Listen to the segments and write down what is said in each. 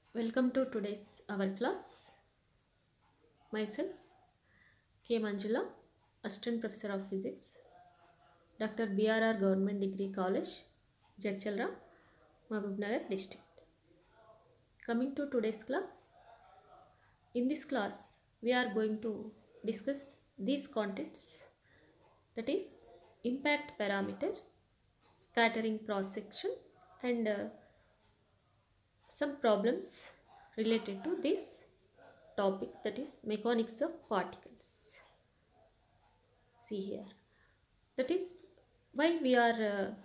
Welcome to today's our class. Myself K. Manjula, Assistant Professor of Physics, Dr. BRR Government Degree College, Jadchalra, Mahabubnagar District. Coming to today's class. In this class, we are going to discuss these contents, that is impact parameter, scattering cross section, and some problems related to this topic, that is mechanics of particles. See here, that is why we are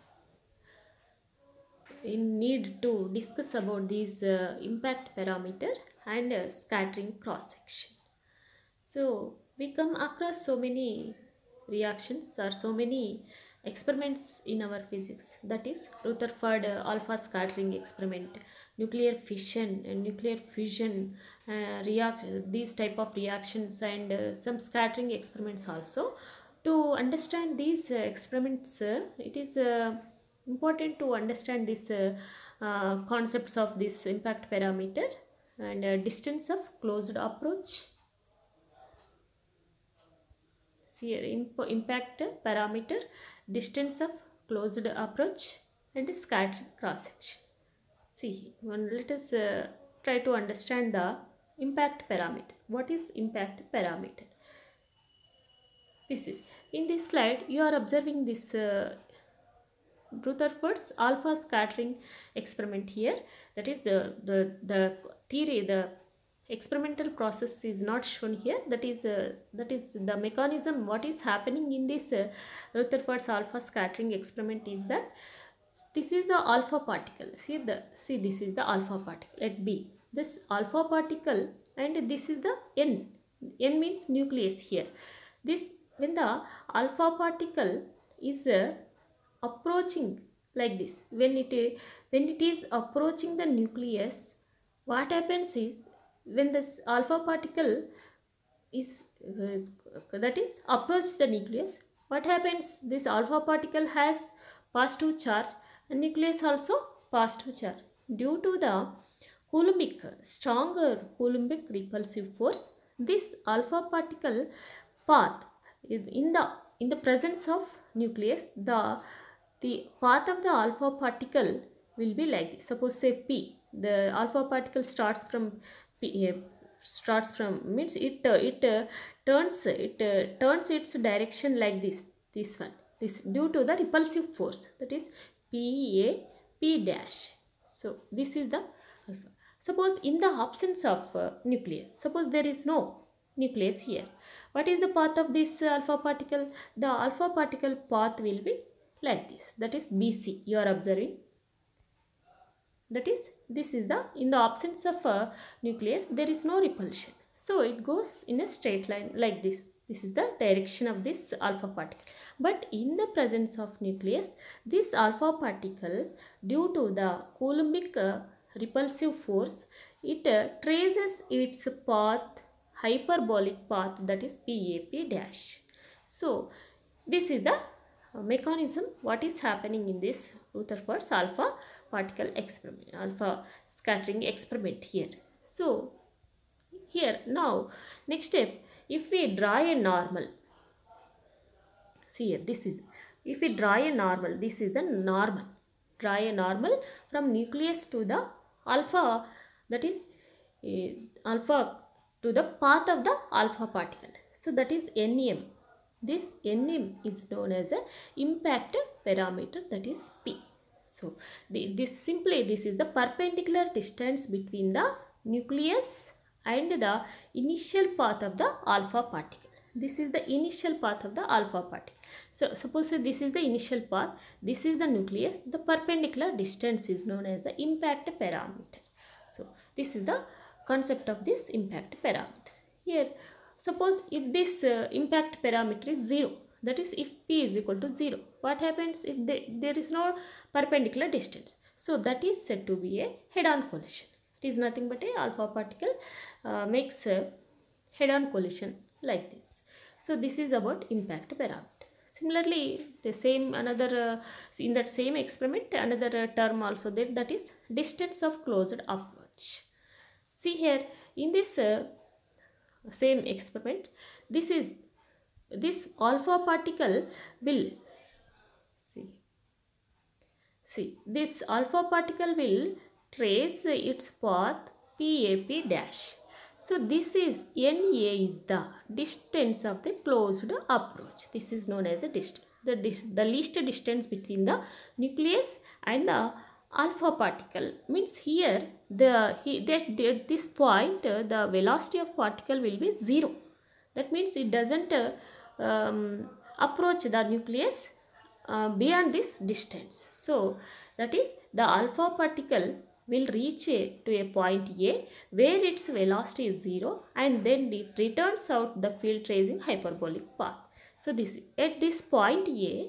in need to discuss about these impact parameter and scattering cross section. So we come across so many reactions or so many experiments in our physics, that is Rutherford alpha scattering experiment, nuclear fission and nuclear fusion, these type of reactions, and some scattering experiments also. To understand these experiments, it is important to understand this concepts of this impact parameter and distance of closed approach. See here, impact parameter, distance of closed approach, and scattering cross section. See, let us try to understand the impact parameter. What is impact parameter? This is, in this slide you are observing this Rutherford's alpha scattering experiment here. That is the theory, the experimental process is not shown here. That is the mechanism. What is happening in this Rutherford's alpha scattering experiment is that this is the alpha particle. See this is the alpha particle at B. This alpha particle, and this is the N. N means nucleus here. This, when the alpha particle is approaching like this, when it is approaching the nucleus, what happens is, when this alpha particle is that is approach the nucleus, what happens, this alpha particle has positive charge and nucleus also positive charge. Due to the Coulombic, stronger Coulombic repulsive force, this alpha particle path in the presence of nucleus, the path of the alpha particle will be like this. Suppose say P, the alpha particle starts from P, means it turns its direction like this one, this due to the repulsive force, that is P dash. So this is the alpha. Suppose in the absence of nucleus, suppose there is no nucleus here, what is the path of this alpha particle? The alpha particle path will be like this, that is BC. You are observing, that is, this is the, in the absence of nucleus there is no repulsion, so it goes in a straight line like this. This is the direction of this alpha particle. But in the presence of nucleus, this alpha particle, due to the Coulombic repulsive force, it traces its path, hyperbolic path, that is PAP dash. So this is the mechanism what is happening in this Rutherford's alpha particle experiment, alpha scattering experiment here. So here now, next step, if we draw a normal, see here, this is, if we draw a normal, this is the normal, draw a normal from nucleus to the alpha, that is alpha to the path of the alpha particle. So that is NM. This NM is known as a impact parameter, that is P. So this is the perpendicular distance between the nucleus and the initial path of the alpha particle. This is the initial path of the alpha particle. So suppose this is the initial path, this is the nucleus, the perpendicular distance is known as the impact parameter. So this is the concept of this impact parameter. Here, suppose if this impact parameter is 0, that is if P is equal to 0, what happens if there is no perpendicular distance? So that is said to be a head-on collision. It is nothing but a alpha particle makes a head-on collision like this. So this is about impact parameter. Similarly, the same another in that same experiment, another term also there, that is distance of closed approach. See here in this same experiment, this alpha particle will this alpha particle will trace its path PAP dash. So this is NA is the distance of the closed approach. This is known as a distance. The least distance between the nucleus and the alpha particle means here at this point the velocity of particle will be 0. That means it doesn't approach the nucleus beyond this distance. So that is the alpha particle will reach to a point A where its velocity is 0 and then it returns out the field tracing hyperbolic path. So this at this point A,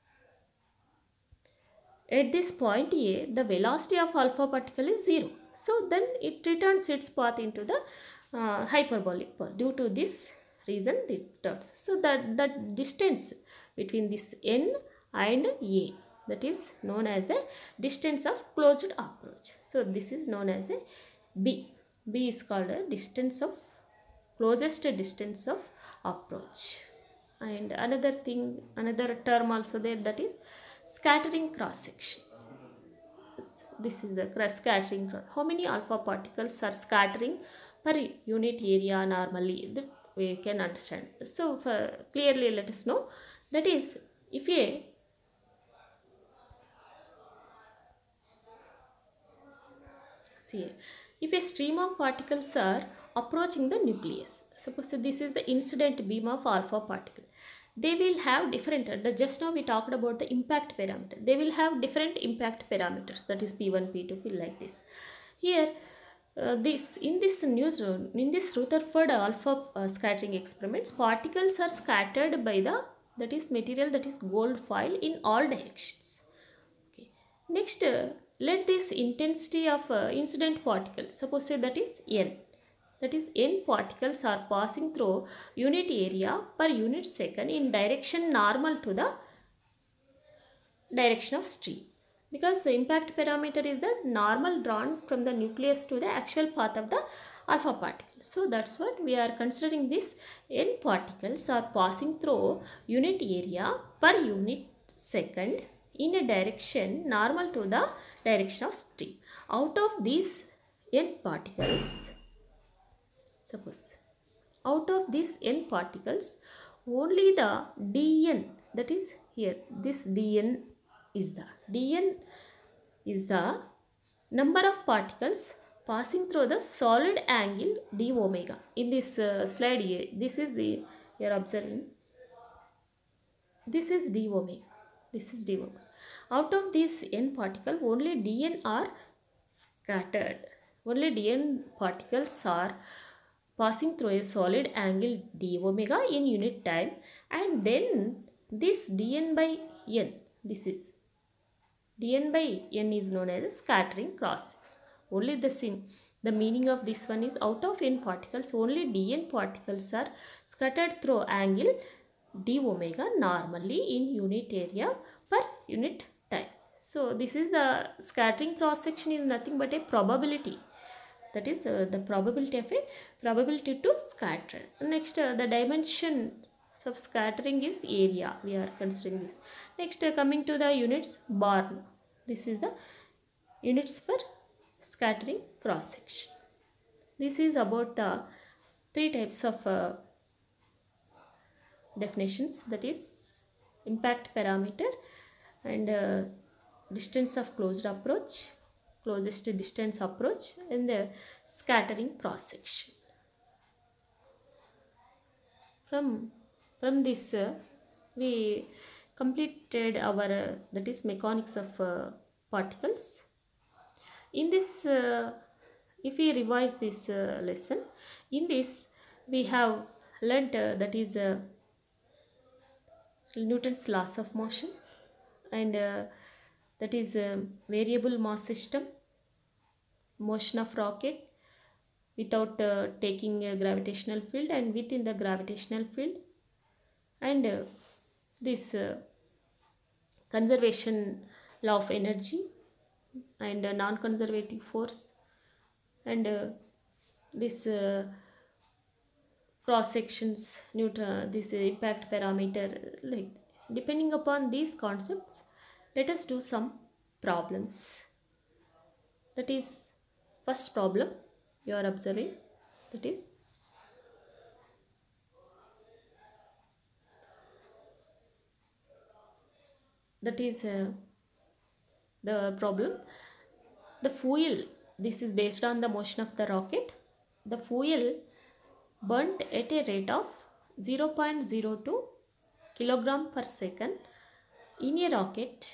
the velocity of alpha particle is 0. So then it returns its path into the hyperbolic path. Due to this reason it turns. So the distance between this N and A, that is known as the distance of closed approach. So this is known as a B. B is called a distance of closest distance of approach. And another term also there, that is scattering cross section. This is the scattering cross. How many alpha particles are scattering per unit area normally, that we can understand. So clearly let us know, that is if a stream of particles are approaching the nucleus, suppose this is the incident beam of alpha particle, they will have different, just now we talked about the impact parameter, they will have different impact parameters, that is P1, P2, like this. Here in this Rutherford alpha scattering experiments, particles are scattered by the material, that is gold foil, in all directions. Okay. Next, let this intensity of incident particles, suppose say that is N. That is N particles are passing through unit area per unit second in direction normal to the direction of stream. Because the impact parameter is the normal drawn from the nucleus to the actual path of the alpha particle. So that's what we are considering, this N particles are passing through unit area per unit second in a direction normal to the direction of stream. Out of these N particles, suppose out of these N particles, only the dN, that is here this dN is the number of particles passing through the solid angle d omega. In this slide here, this is the, you are observing, this is d omega, this is d omega. Out of these N particle, only dN are scattered, only dN particles are passing through a solid angle d omega in unit time, and then this dN by N, this is dN by N is known as a scattering cross section. Only the meaning of this one is, out of N particles, only dN particles are scattered through angle d omega normally in unit area per unit time. So this is the scattering cross section is nothing but a probability, that is the probability to scatter. Next, the dimension of scattering is area, we are considering this. Next, coming to the units, Born. This is the units for scattering cross section. This is about the three types of definitions, that is impact parameter and distance of closed approach, closest distance approach, and the scattering cross section. From this we completed our that is mechanics of particles. In this if we revise this lesson, in this we have learnt that is Newton's laws of motion, and that is variable mass system, motion of rocket without taking a gravitational field and within the gravitational field, and this conservation law of energy and non-conservative force, and this cross sections, Newton, this impact parameter, like depending upon these concepts, let us do some problems. That is first problem you are observing, that is the problem. The fuel, this is based on the motion of the rocket. The fuel burnt at a rate of 0.02 kilogram per second in a rocket.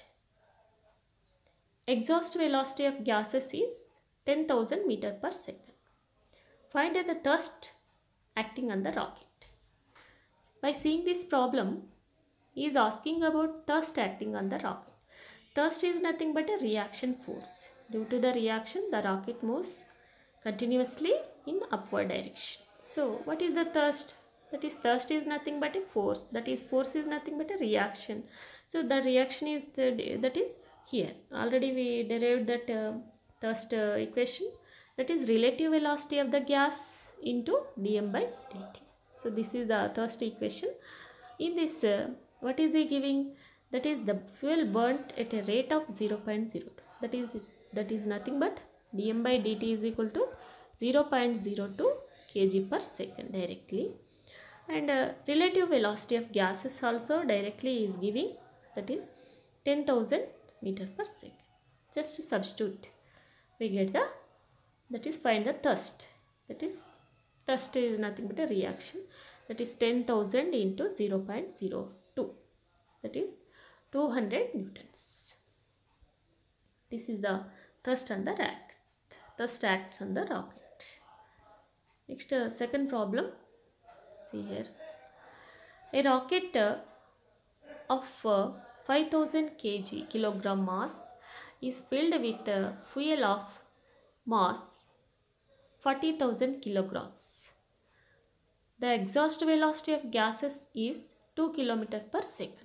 Exhaust velocity of gases is 10,000 meter per second. Find the thrust acting on the rocket. By seeing this problem, he is asking about thrust acting on the rocket. Thrust is nothing but a reaction force. Due to the reaction, the rocket moves continuously in upward direction. So, what is the thrust? That is, thrust is nothing but a force. That is, force is nothing but a reaction. So, the reaction is that is here. Already we derived that thrust equation. That is relative velocity of the gas into dm by dt. So, this is the thrust equation. In this, what is he giving? That is the fuel burnt at a rate of 0.02. That is nothing but dm by dt is equal to 0.02 kg per second directly. And relative velocity of gases also directly is giving, that is 10,000 meter per second. Just substitute, we get the, that is find the thrust. That is, thrust is nothing but a reaction. That is 10,000 into 0.02. That is 200 newtons. This is the thrust on the rocket. Thrust acts on the rocket. Next, second problem. See here. A rocket of 5000 kilogram mass is filled with fuel of mass 40,000 kilograms. The exhaust velocity of gases is 2 km per second.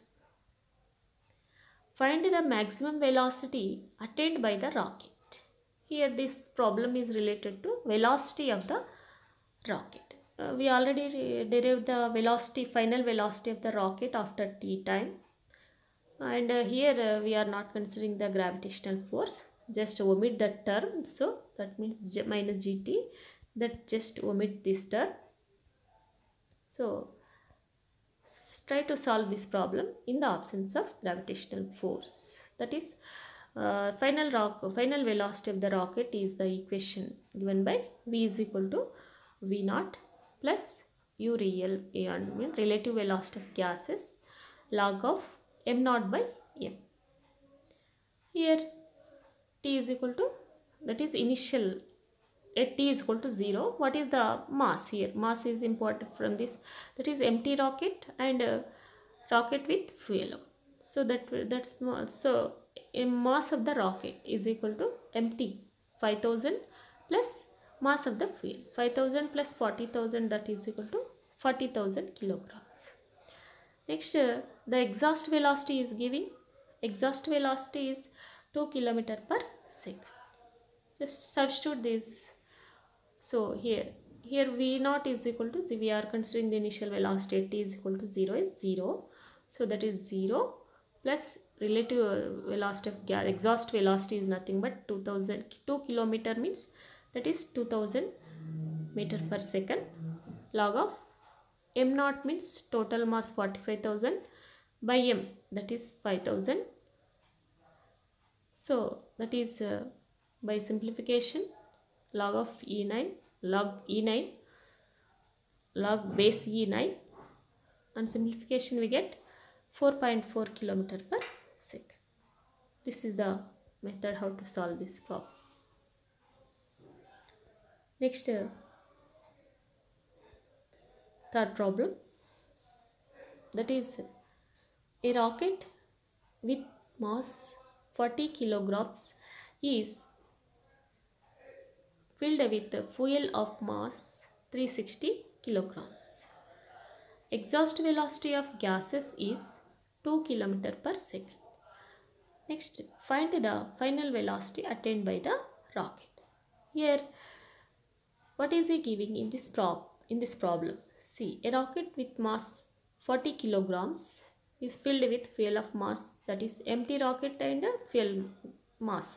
Find the maximum velocity attained by the rocket. Here this problem is related to velocity of the rocket. We already derived the velocity, final velocity of the rocket after t time. And here we are not considering the gravitational force. Just omit that term. So that means minus gt. That just omit this term. So try to solve this problem in the absence of gravitational force. That is, final velocity of the rocket is the equation given by v is equal to v naught plus u real a, mean relative velocity of gases, log of m naught by m. Here t is equal to, that is initial, at t is equal to 0. What is the mass here? Mass is important from this. That is empty rocket and rocket with fuel. So that's so a mass of the rocket is equal to empty 5000 plus mass of the fuel 5000 plus 40,000, that is equal to 40,000 kilograms. Next, the exhaust velocity is giving. Exhaust velocity is 2 km per second. Just substitute this. So here v naught is equal to, we are considering the initial velocity at t is equal to 0 is 0. So that is 0 plus relative velocity of gas, exhaust velocity is nothing but 2 km means that is 2000 meter per second, log of m naught means total mass 45,000 by m, that is 5,000. So that is by simplification, log of E9, log E9, log base E9, and simplification we get 4.4 km per second. This is the method how to solve this problem. Next, third problem, that is a rocket with mass 40 kilograms is filled with fuel of mass 360 kilograms. Exhaust velocity of gases is 2 km per second. Next, find the final velocity attained by the rocket. Here What is he giving in this problem? See, a rocket with mass 40 kilograms is filled with fuel of mass, that is empty rocket and fuel mass.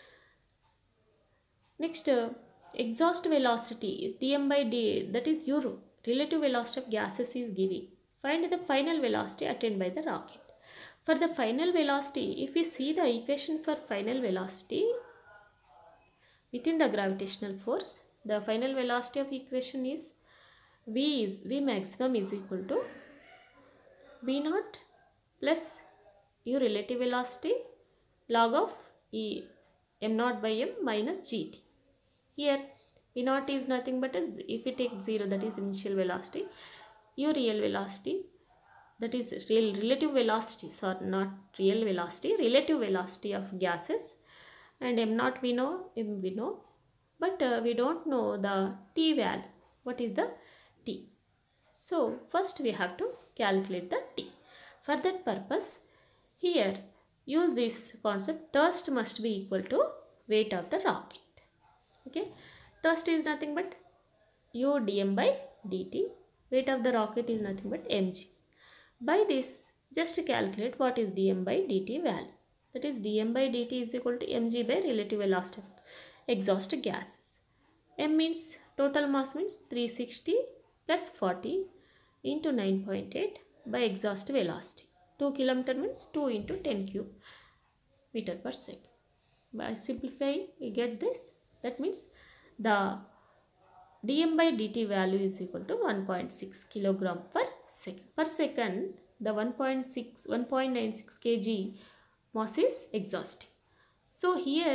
Next, exhaust velocity is dm by d, that is your relative velocity of gases is giving. Find the final velocity attained by the rocket. For the final velocity, if we see the equation for final velocity within the gravitational force, the final velocity of equation is V maximum is equal to V naught plus U relative velocity log of E m naught by m minus gt. Here V naught is nothing but if we take 0, that is initial velocity, U real velocity, that is relative velocity, sorry, not real velocity, relative velocity of gases, and m naught we know, m we know, but we don't know the t value. What is the t? So first we have to calculate the t. For that purpose, here use this concept, thrust must be equal to weight of the rocket. Okay, thrust is nothing but u dm by dt, weight of the rocket is nothing but mg. By this, just calculate what is dm by dt value, that is dm by dt is equal to mg by relative velocity of exhaust gases. M means total mass, means 360 plus 40 into 9.8 by exhaust velocity. 2 km means 2 into 10 cube meter per second. By simplifying, we get this. That means the dm by dt value is equal to 1.6 kilogram per second. Per second, the 1.96 kg mass is exhausting. So here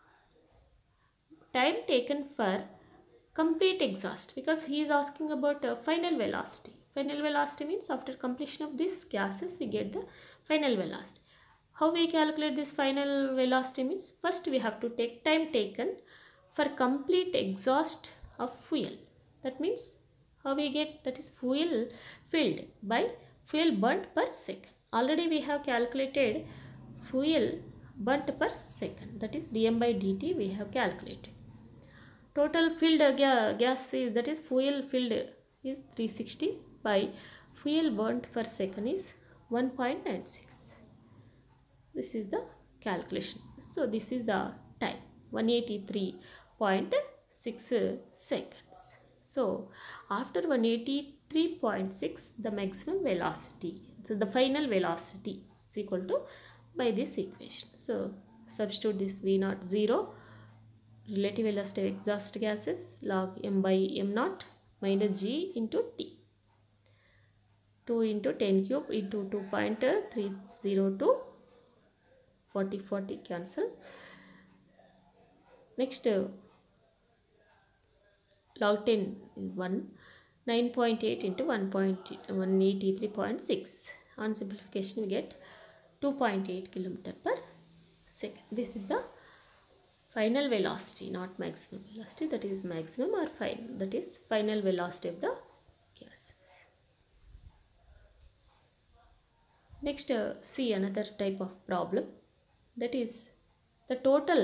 time taken for complete exhaust, because he is asking about final velocity. Final velocity means after completion of these gases we get the final velocity. How we calculate this final velocity means, first we have to take time taken for complete exhaust of fuel. That means how we get, that is fuel filled by fuel burnt per second. Already we have calculated fuel burnt per second, that is dm by dt we have calculated. Total filled gas is, that is fuel filled is 360 by fuel burnt per second is 1.96. This is the calculation. So this is the time, 183.6 seconds. So after 183.6, the maximum velocity, so the final velocity is equal to by this equation. So substitute this V naught 0, relative velocity of exhaust gases, log m by m naught minus g into t. 2 into 10 cube into 2.302, 40 cancel. Next, log 10 is 1, 9.8 into 183.6. On simplification we get 2.8 km per second. This is the final velocity, not maximum velocity, that is maximum or final, that is final velocity of the gases. Next, see another type of problem, that is the total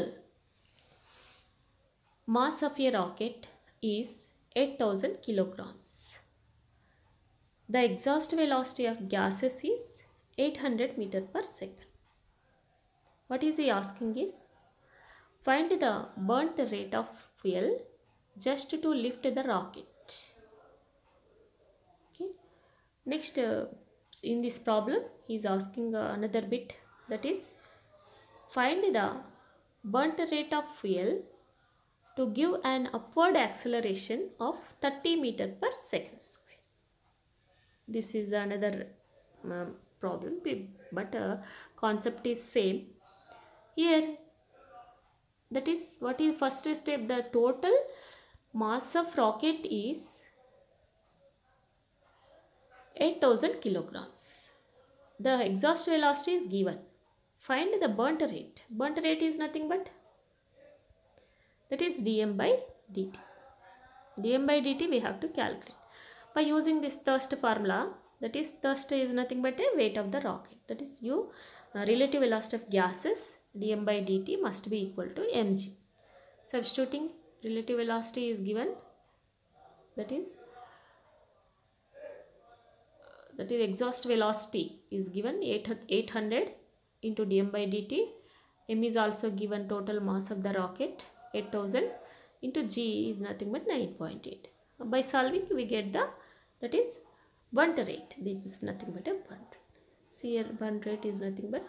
mass of a rocket is 8000 kilograms. The exhaust velocity of gases is 800 meter per second. What is he asking is, find the burnt rate of fuel just to lift the rocket. Okay. Next, in this problem, he is asking another bit, that is find the burnt rate of fuel to give an upward acceleration of 30 meter per second square. This is another problem, but concept is same. Here, that is what is first step, the total mass of rocket is 8000 kilograms. The exhaust velocity is given. Find the burnt rate. Burnt rate is nothing but, that is dm by dt. Dm by dt we have to calculate by using this thrust formula, that is thrust is nothing but a weight of the rocket, that is u relative velocity of gases, dm by dt must be equal to mg. Substituting relative velocity is given that is exhaust velocity is given 800 into dm by dt. M is also given total mass of the rocket 8000 into g is nothing but 9.8. By solving we get the that is burnt rate. This is nothing but a burnt rate. See here, burnt rate is nothing but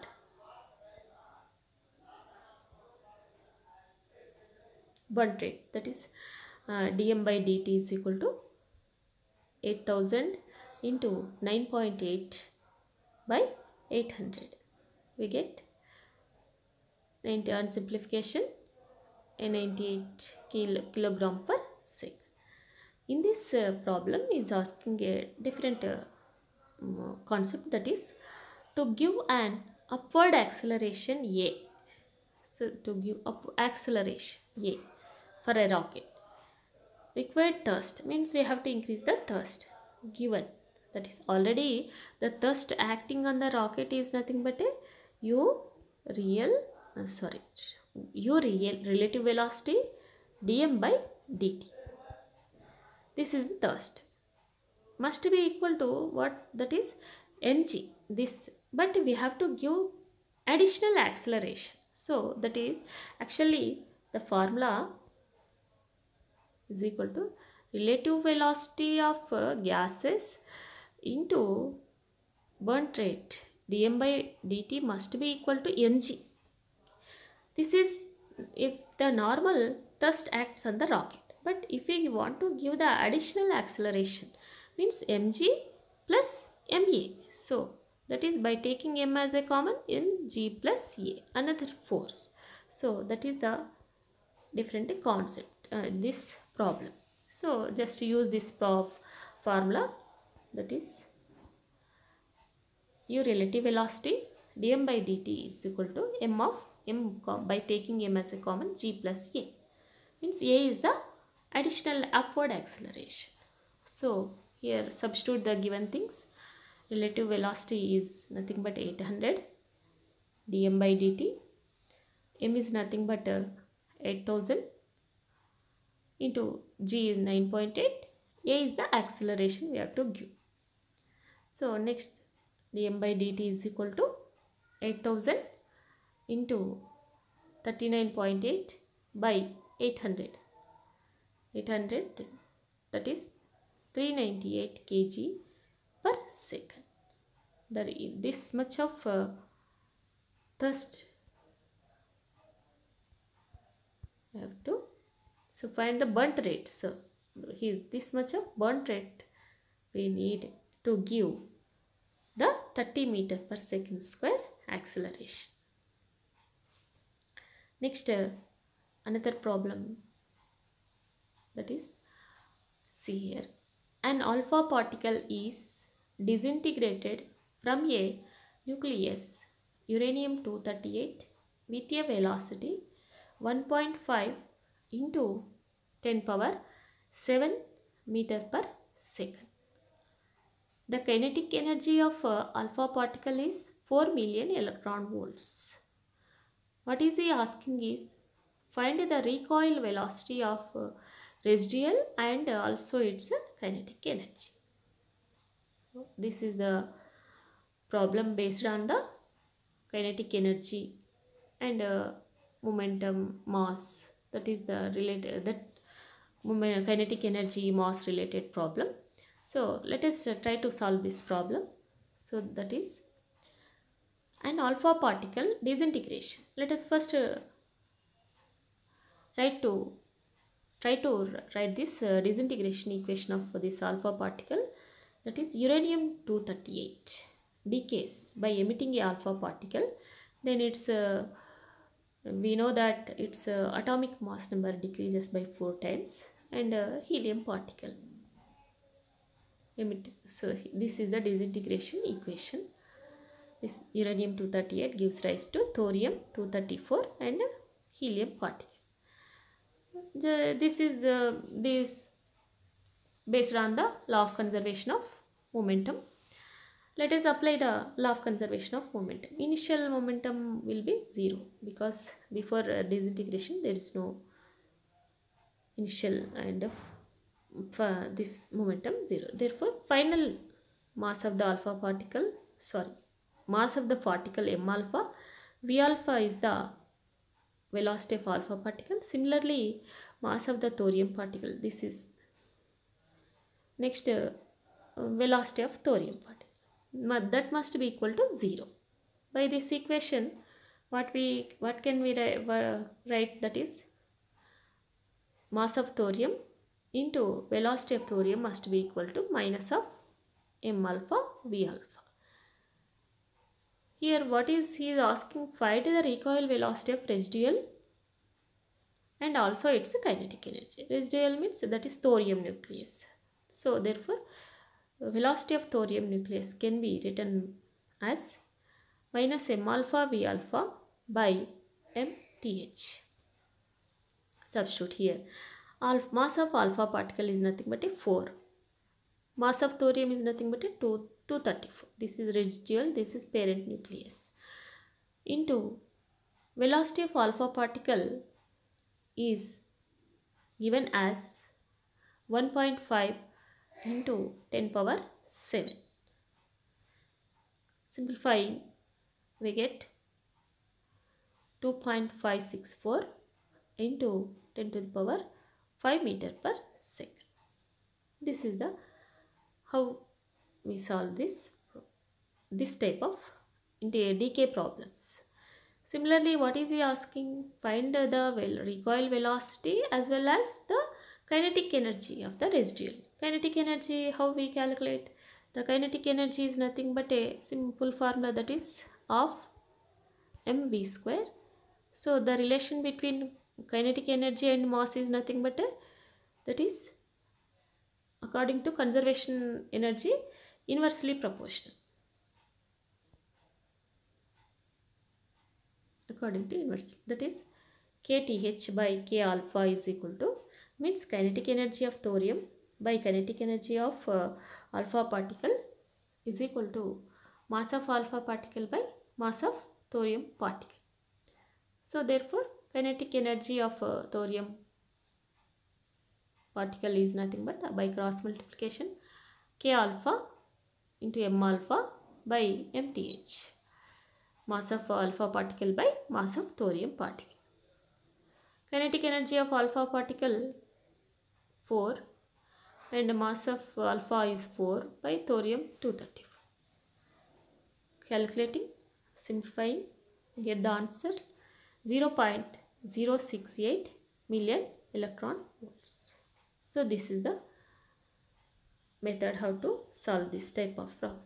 burnt rate, that is dm by dt is equal to 8000 into 9.8 by 800. We get 90 on simplification a 98 kilogram per second. In this problem is asking a different concept, that is to give an upward acceleration a. So to give acceleration a for a rocket, required thrust means we have to increase the thrust given, that is already the thrust acting on the rocket is nothing but a u real relative velocity dm by dt. This is the thrust must be equal to what, that is mg. This, but we have to give additional acceleration, so that is actually the formula is equal to relative velocity of gases into burnt rate dm by dt must be equal to mg. This is if the normal thrust acts on the rocket, but if we want to give the additional acceleration means mg plus ma. So that is by taking m as a common, mg plus a, another force. So that is the different concept this problem. So just use this formula, that is u relative velocity dm by dt is equal to m by taking m as a common, g plus a, means a is the additional upward acceleration. So here substitute the given things. Relative velocity is nothing but 800 dm by dt. M is nothing but 8000 into g is 9.8. A is the acceleration we have to give. So next dm by dt is equal to 8000 into 39.8 by 800. That is 398 kg per second. This much of thrust I have to, so find the burnt rate. So this much of burnt rate we need to give the 30 meter per second square acceleration. Next another problem, that is, see here, an alpha particle is disintegrated from a nucleus uranium-238 with a velocity 1.5 into 10 power 7 meter per second. The kinetic energy of alpha particle is 4 million electron volts. What is he asking is find the recoil velocity of residual and also its kinetic energy. So this is the problem based on the kinetic energy and momentum mass, that is the related, that kinetic energy mass related problem. So let us try to solve this problem. So that is an alpha particle disintegration. Let us first try to write this disintegration equation of this alpha particle, that is uranium-238 decays by emitting a alpha particle, then its we know that its atomic mass number decreases by 4 times, and helium particle emit. So this is the disintegration equation. This uranium-238 gives rise to thorium-234 and helium particle. This is this based on the law of conservation of momentum. Let us apply the law of conservation of momentum. Initial momentum will be 0 because before disintegration there is no initial kind of this momentum 0. Therefore, final mass of the alpha particle, mass of the particle m alpha, v alpha is the velocity of alpha particle. Similarly, mass of the thorium particle, this is next velocity of thorium particle, that must be equal to 0. By this equation, what can we write, that is mass of thorium into velocity of thorium must be equal to minus of m alpha v alpha. Here what is he is asking, find the recoil velocity of residual and also its kinetic energy. Residual means that is thorium nucleus. So therefore velocity of thorium nucleus can be written as minus m alpha v alpha by mth. Substitute here. Mass of alpha particle is nothing but a 4. Mass of thorium is nothing but a 234. This is residual, this is parent nucleus. Into velocity of alpha particle is given as 1.5 into 10 power 7. Simplifying, we get 2.564 into 10 to the power 5 meter per second. This is the how we solve this type of decay problems. Similarly, what is he asking? Find the recoil velocity as well as the kinetic energy of the residual. Kinetic energy, how we calculate? The kinetic energy is nothing but a simple formula, that is of mv square. So the relation between kinetic energy and mass is nothing but that is according to conservation energy inversely proportional. According to inverse, that is kth by k alpha is equal to, means kinetic energy of thorium by kinetic energy of alpha particle is equal to mass of alpha particle by mass of thorium particle. So therefore kinetic energy of thorium particle is nothing but by cross multiplication k alpha into m alpha by mth. Mass of alpha particle by mass of thorium particle. Kinetic energy of alpha particle 4 and mass of alpha is 4 by thorium 234. Calculating, simplifying, get the answer 0.068 million electron volts. So this is the method how to solve this type of problem.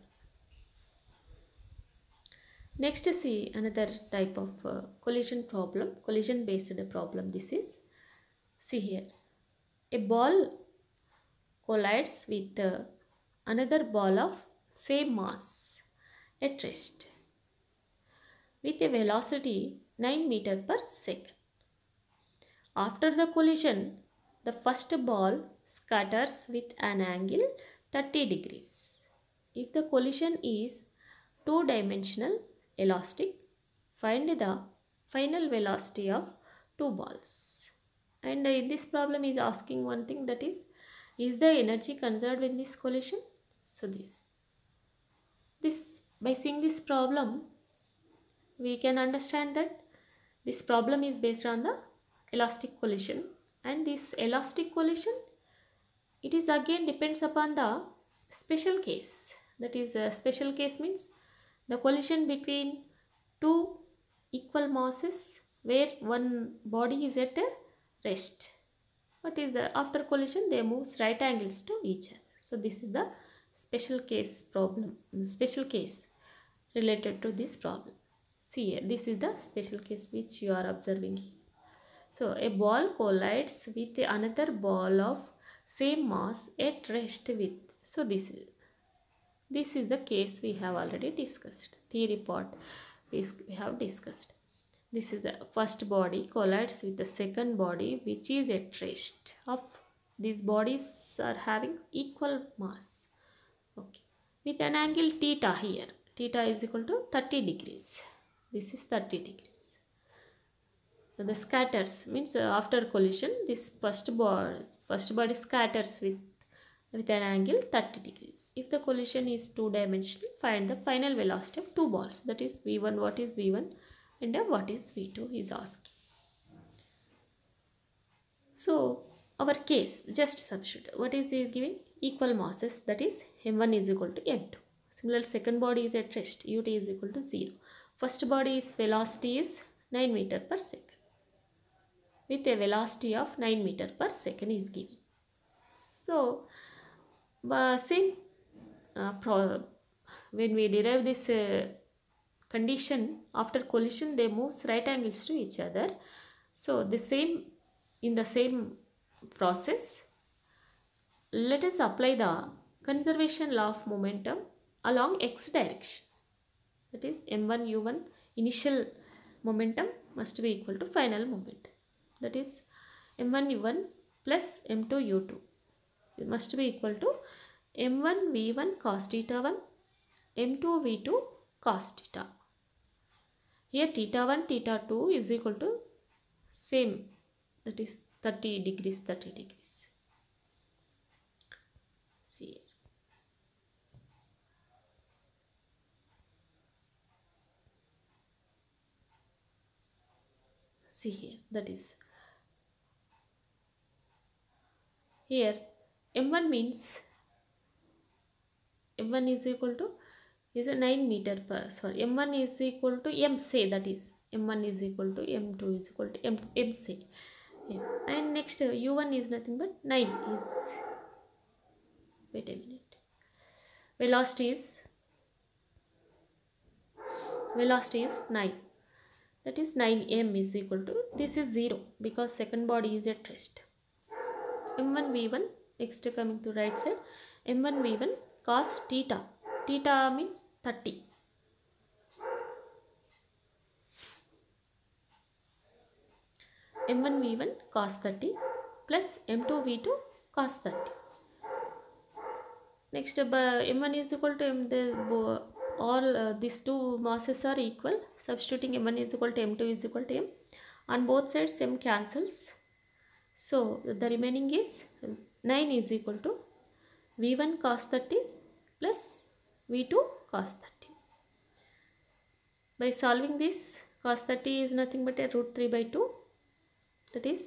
Next, see another type of collision problem, collision based problem. This is, see here, a ball collides with another ball of same mass at rest with a velocity 9 meters per second. After the collision, the first ball scatters with an angle 30 degrees. If the collision is two-dimensional elastic, find the final velocity of two balls. And in this problem is asking one thing, that is the energy conserved in this collision? So this by seeing this problem we can understand that this problem is based on the elastic collision, and this elastic collision, it is again depends upon the special case. That is a special case means the collision between two equal masses where one body is at a rest. What is the after collision they move right angles to each other. So this is the special case problem, special case related to this problem. See here, this is the special case which you are observing here. So a ball collides with another ball of same mass at rest with. So this is the case we have already discussed. Theory part we have discussed. This is the first body collides with the second body which is at rest. Of these bodies are having equal mass. Okay, with an angle theta here. Theta is equal to 30 degrees. This is 30 degrees. the scatters means after collision this first body scatters with an angle 30 degrees. If the collision is two dimensional, find the final velocity of two balls, that is v1, what is v1 and what is v2 is asking. So our case, just substitute what is it giving, equal masses, that is m1 is equal to m2. Similarly, second body is at rest, ut is equal to 0. First body's velocity is 9 meter per second with a velocity of 9 meter per second is given. So same when we derive this condition, after collision they move right angles to each other. So the same, in the same process, let us apply the conservation law of momentum along x direction, that is m1 u1 initial momentum must be equal to final momentum, that is m1 u1 plus m2 u2, it must be equal to m1 v1 cos theta 1 m2 v2 cos theta. Here theta 1 theta 2 is equal to same, that is 30 degrees 30 degrees. See here. See here, that is here m1 means m1 is equal to is a 9 meter per, sorry, m1 is equal to m say, that is m1 is equal to m2 is equal to m say, yeah. And next u1 is nothing but 9 is, wait a minute, velocity is 9, that is 9m is equal to, this is 0 because second body is at rest, m1 v1, next coming to right side, m1 v1 cos theta, theta means 30, m1 v1 cos 30 plus m2 v2 cos 30. Next m1 is equal to m, all these two masses are equal, substituting m1 is equal to m2 is equal to m, on both sides m cancels, so the remaining is 9 is equal to v1 cos 30 plus v2 cos 30. By solving this, cos 30 is nothing but a root 3 by 2, that is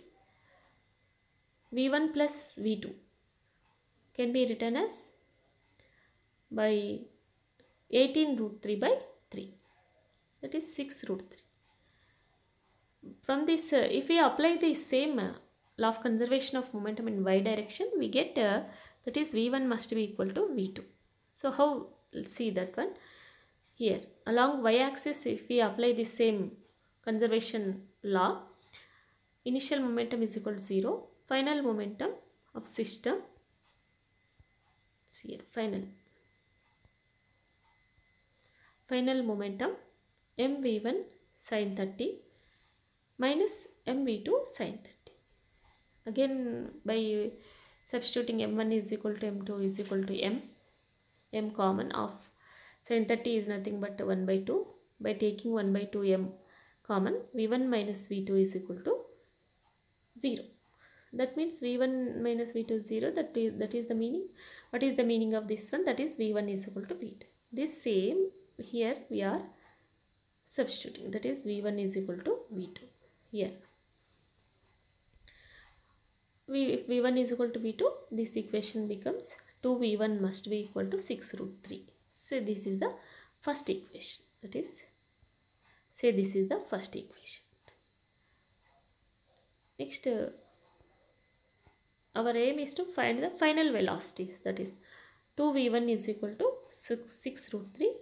v1 plus v2 can be written as by 18 root 3 by 3, that is 6 root 3. From this if we apply the same law of conservation of momentum in y direction, we get that is v1 must be equal to v2. So how, let's see that one. Here along y axis, if we apply the same conservation law, initial momentum is equal to 0, final momentum of system, see here, final momentum mv1 sin 30 minus mv2 sin 30. Again by substituting m1 is equal to m2 is equal to m common of sin 30 is nothing but 1 by 2. By taking 1 by 2 m common, v1 minus v2 is equal to 0. That means v1 minus v2 is 0. That is the meaning. What is the meaning of this one? That is v1 is equal to v2. This same here we are substituting, that is v1 is equal to v2. Here if v1 is equal to v2, this equation becomes 2v1 must be equal to 6 root 3. So this is the first equation, that is, say this is the first equation. Next our aim is to find the final velocities, that is 2v1 is equal to 6 root 3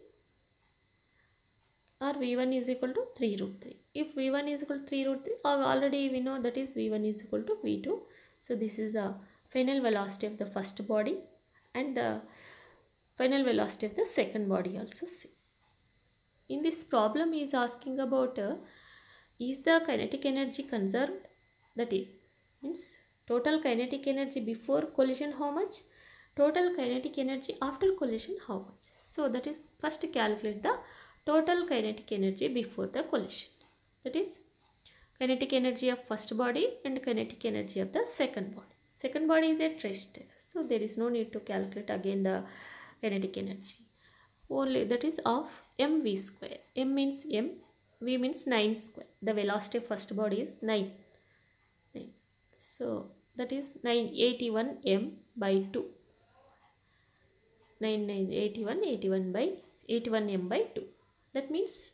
or v1 is equal to 3 root 3. If v1 is equal to 3 root 3, already we know that is v1 is equal to v2. So this is the final velocity of the first body and the final velocity of the second body also same. In this problem he is asking about is the kinetic energy conserved, that is means total kinetic energy before collision how much, total kinetic energy after collision how much. So that is first calculate the total kinetic energy before the collision, that is kinetic energy of first body and kinetic energy of the second body. Second body is at rest, so there is no need to calculate again the kinetic energy. Only that is of mv square. M means m, v means 9 square. The velocity of first body is 9. So that is 981 m by 2. 81 by 81 m by 2. That means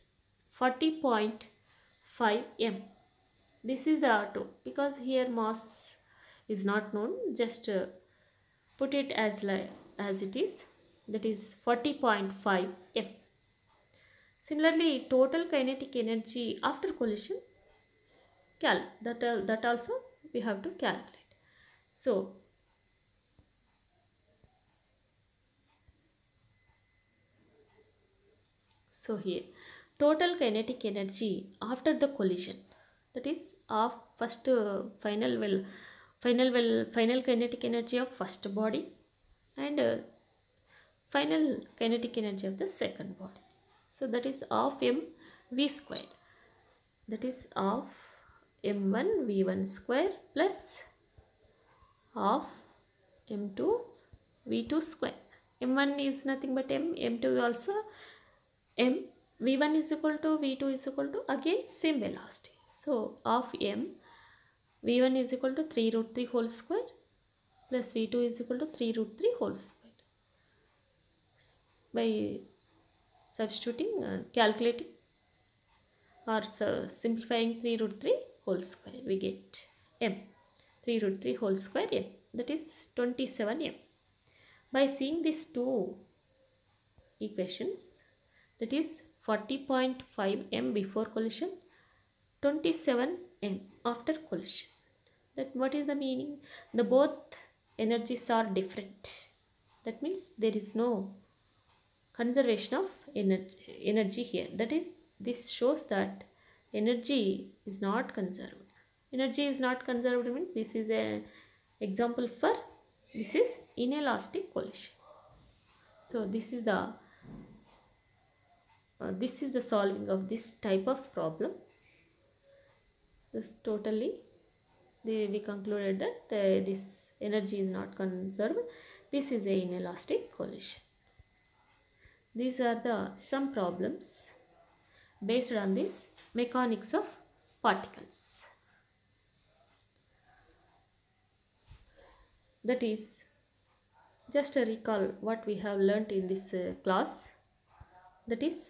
40.5 m. This is the R2, because here mass is not known. Just put it as it is. That is 40.5 m. Similarly, total kinetic energy after collision, that also we have to calculate. So here total kinetic energy after the collision, that is of first final kinetic energy of first body and final kinetic energy of the second body. So that is of m v square, that is of m1 v1 square plus of m2 v2 square. m1 is nothing but m, m2 also m, v1 is equal to v2 is equal to again same velocity. So of m, v1 is equal to 3 root 3 whole square plus v2 is equal to 3 root 3 whole square. By substituting, calculating or simplifying 3 root 3 whole square, we get m, 3 root 3 whole square m, that is 27 m. By seeing these two equations, that is 40.5 m before collision, 27 m after collision. That what is the meaning? The both energies are different. That means there is no conservation of energy here. That is, this shows that energy is not conserved. Energy is not conserved means this is an example for this is inelastic collision. So this is the solving of this type of problem. This totally we concluded that this energy is not conserved. This is a inelastic collision. These are the some problems based on this mechanics of particles. That is, just a recall what we have learnt in this class. That is,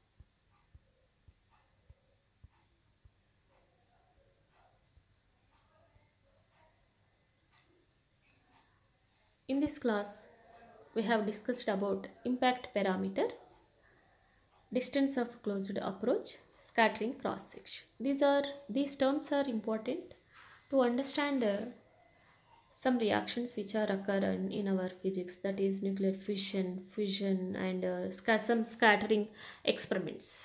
in this class we have discussed about impact parameter, distance of closed approach, scattering cross section. These terms are important to understand some reactions which are occur in our physics, that is nuclear fusion and some scattering experiments.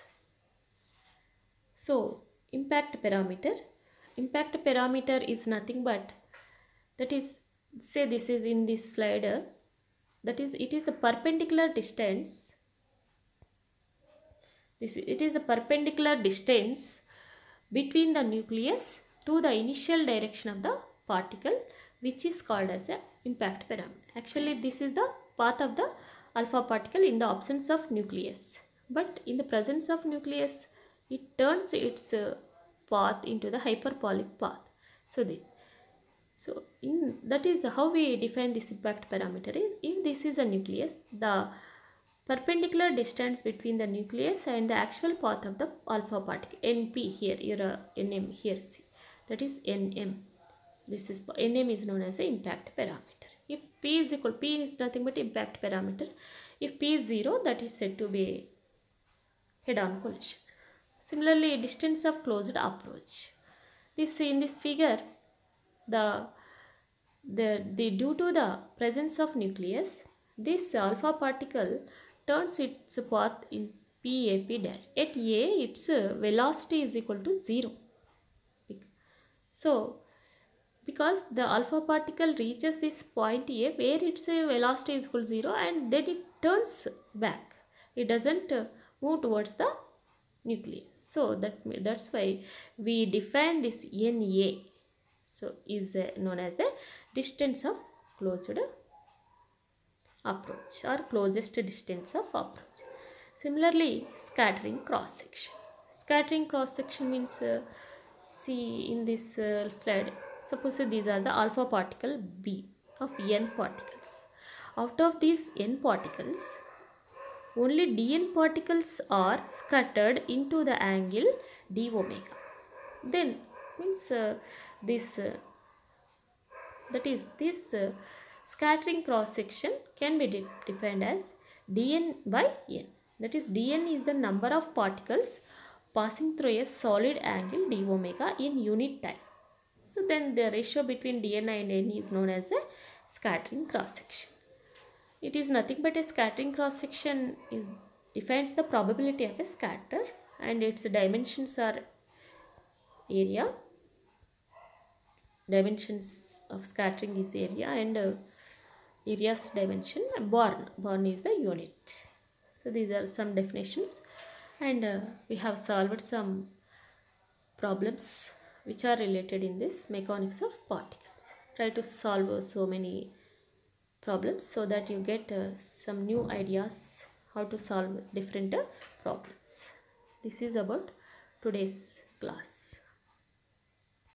So impact parameter is nothing but, that is, say this is in this slider, that is, it is the perpendicular distance. It is the perpendicular distance between the nucleus to the initial direction of the particle, which is called as a impact parameter. Actually, this is the path of the alpha particle in the absence of nucleus, but in the presence of nucleus, it turns its path into the hyperbolic path. So that is how we define this impact parameter. If this is a nucleus, the perpendicular distance between the nucleus and the actual path of the alpha particle, NP here, your NM here, see, that is NM. This is NM is known as the impact parameter. If P is nothing but impact parameter. If P is 0, that is said to be head-on collision. Similarly, distance of closed approach. In this figure, due to the presence of nucleus, this alpha particle turns its path in PAP dash. At A, its velocity is equal to 0. So, because the alpha particle reaches this point A where its velocity is equal to 0, and then it turns back. It doesn't move towards the nucleus. So that's why we define this Na. So is known as the distance of closed approach or closest distance of approach. Similarly, scattering cross section. Scattering cross section means see in this slide. Suppose these are the alpha particle B of n particles. Out of these n particles, only dn particles are scattered into the angle d omega. Then means this that is this scattering cross section can be defined as dn by n. That is dn is the number of particles passing through a solid angle d omega in unit time. So then the ratio between dn and n is known as a scattering cross section. It is nothing but a scattering cross section defines the probability of a scatter, and its dimensions are area. Dimensions of scattering is area, and area's dimension Born is the unit. So these are some definitions, and we have solved some problems which are related in this mechanics of particles. Try to solve so many problems so that you get some new ideas how to solve different problems. This is about today's class.